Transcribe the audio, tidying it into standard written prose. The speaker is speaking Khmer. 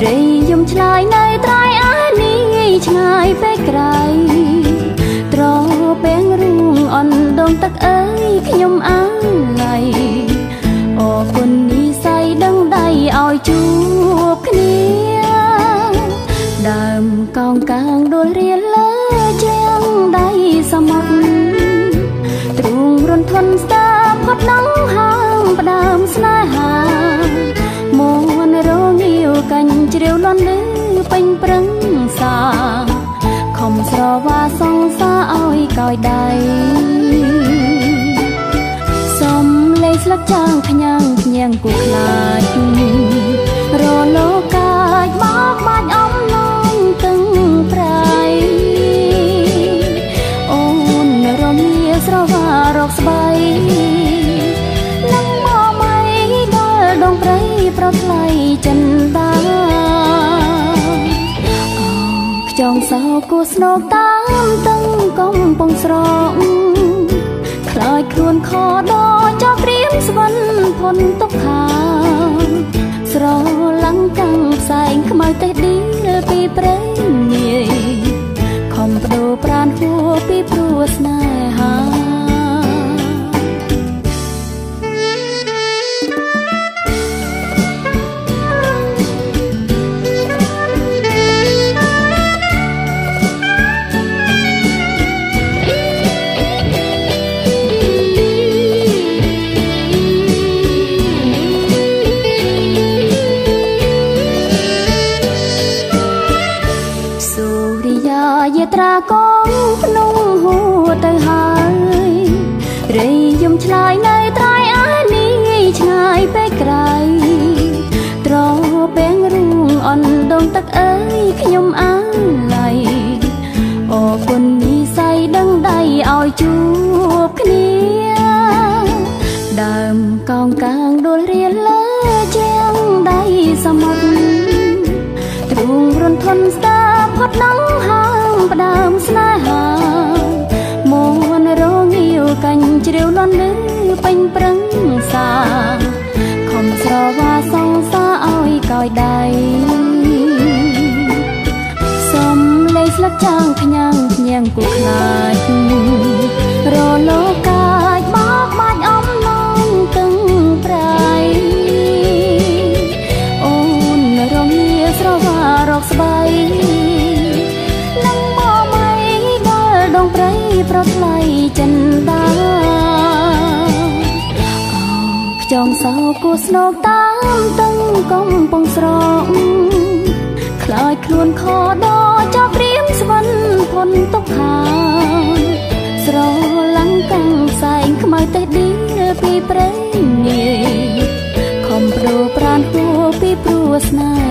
រៃយំឆ្លើយនៅត្រៃអានេះឆ្ងាយពេកក្រៃត្រពេងរួងអន់ដងទឹកអើយខ្ញុំអាឡ័យអរគុណនិស័យដឹងដៃឲ្យជួបគ្នាដើមកោងកាងដួលរៀលលើជ្រាំងដៃសមុទ្រទ្រូងរន្ធន់ស្ដាប់ផុតដងហាងផ្ដើមស្នេហាមួនរងាវកាញ់ជ្រាវលន់លឺពេញប្រឹងសាខំស្រវាសងសាឲ្យកោយដៃសំលេងស្លឹកចាងផ្ញើផ្ញែងគូខ្លាចរលោកាចបោកបាច់អំឡងទឹងប្រៃអូនរមាស្រវារកស្បៃនឹងមកមិនដល់ដងព្រៃប្រថ្លៃចិនដាខ្ចងសោគូស្នោតាមទឹងកំពង់ស្រកខ្លាចខ្លួនខដចោព្រៀមស្វិនផុនទុកខាស្រឡំកាំងផ្សែងខ្មៅទេឌីលពីព្រៃងាយខំបដូរប្រានហួរពីព្រោះស្នេហាយាត្រាកងភ្នំហួរទៅហើយរៃយំឆ្លើយនៅត្រៃអានេះឆ្ងាយពេកក្រៃត្រពេងរួងអន់ដងទឹកអើយខ្ញុំអាឡ័យអរគុណនិស័យដឹងដៃឲ្យជួបគ្នាដើមកោងកាងដួលរៀលលើជាងដៃសមុទ្រទ្រូងរន្ធន់ស្ដាប់ផុតដងហាងផ្ដើមស្នេហាមួនរងាវកាញ់ជ្រាវលន់លឺពេញប្រឹងសាខំស្រវាសងសាឲ្យកោយដៃសំលេងស្លឹកចាងផ្ញើផ្ញែងគូខ្លាចរលោកាចបោកបាច់អំឡងទឹងប្រៃអូនរងាស្រវារកស្បៃនឹងមកមិនដល់ដងព្រៃប្រថ្លៃចិនដាខ្ចងសោគូស្នោតាមទឹងកំពង់ស្រកខ្លាចខ្លួនខដចោព្រៀមស្វិនផុនទុកខាស្រឡំកាំងផ្សែងខ្មៅទេឌីលពីព្រៃងាយខំបដូរប្រានហួរពីព្រោះស្នេ